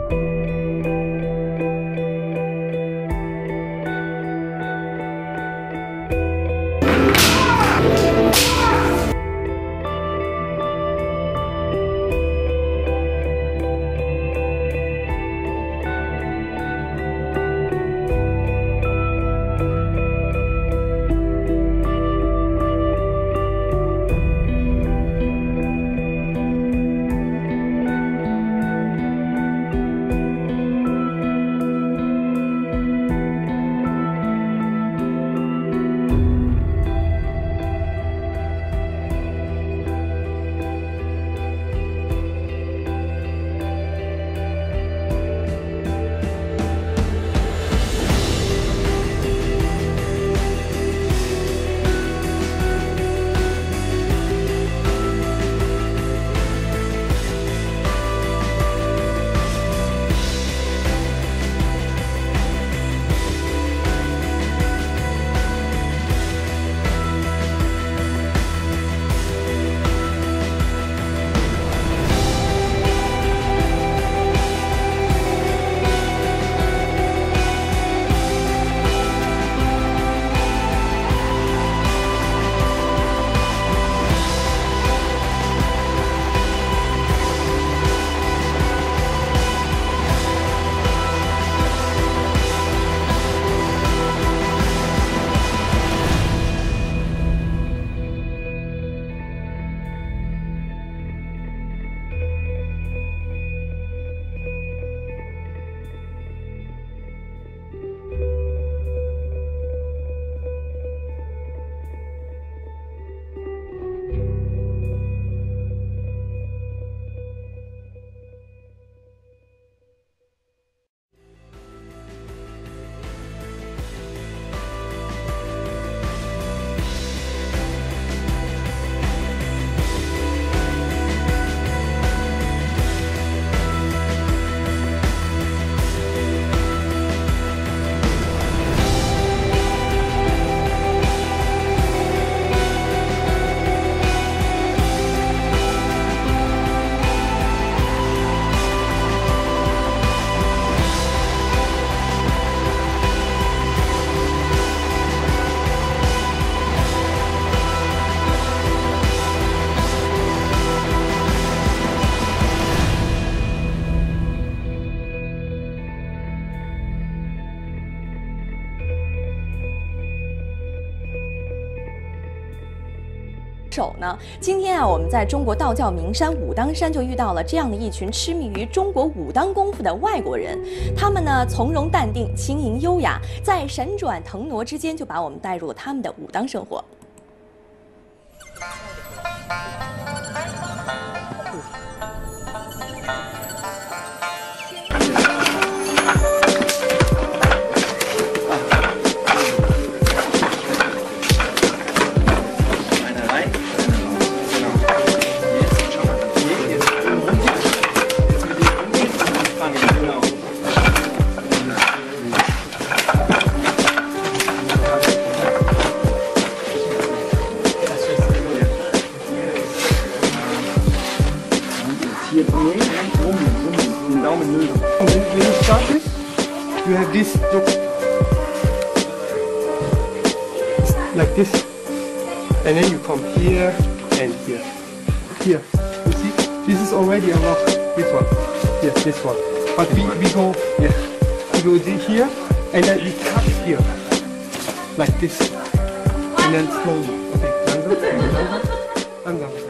手呢？今天啊，我们在中国道教名山武当山就遇到了这样的一群痴迷于中国武当功夫的外国人。他们呢从容淡定、轻盈优雅，在闪转腾挪之间就把我们带入了他们的武当生活。 When you start this, you have this look like this, and then you come here and here. Here, you see, this is already a rock. This one, yes, this one. But we go, yeah, we go here, and then we cut here, like this, and then slowly. Okay, langsam, langsam, langsam.